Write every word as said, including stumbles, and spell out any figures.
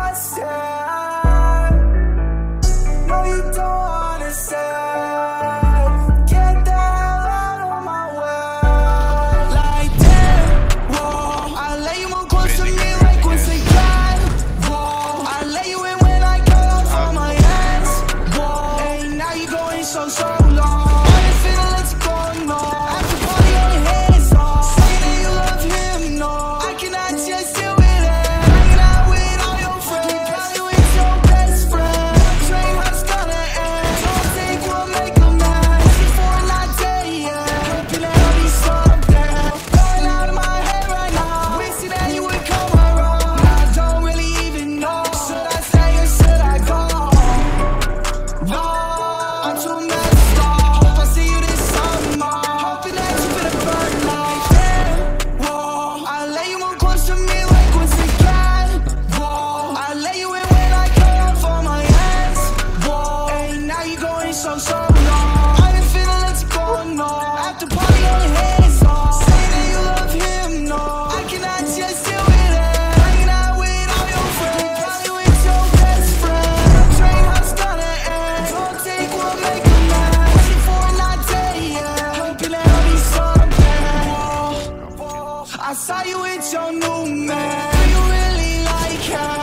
understand. No, you don't understand. Get the hell out of my way. Like that, whoa. I lay you more close to me like once again. Whoa. I lay you in when I go out for my hands. Whoa. Hey, now you going so so long. I didn't feel let you go, no. After party on your hands off. Say that you love him, no. I cannot just deal with it. Hanging out with all your friends. Probably with your best friend. Train how it's gonna end. Don't think we'll make a mess before not dead yet. Hoping that I'll be something. Going out of my head right now. Wishing that you would come around. I don't really even know. Should I stay or should I go? No, I'm too messed up. Hope I see you this summer. Hoping that you finna burn like that. Whoa, I lay you more close to me like once again. Whoa, I lay you in when I come out for my hands. Whoa, hey, now you going so so long. I didn't finna let you go, no. After party on your hands off. Say that you love him, no. I cannot just deal with it. Hanging out with all your friends. Probably with your best friend. Train how it's gonna end. Don't think we'll make a mess before not dead yet. Hoping that I'll be something. Whoa, whoa. I saw you with your new man. You really like him.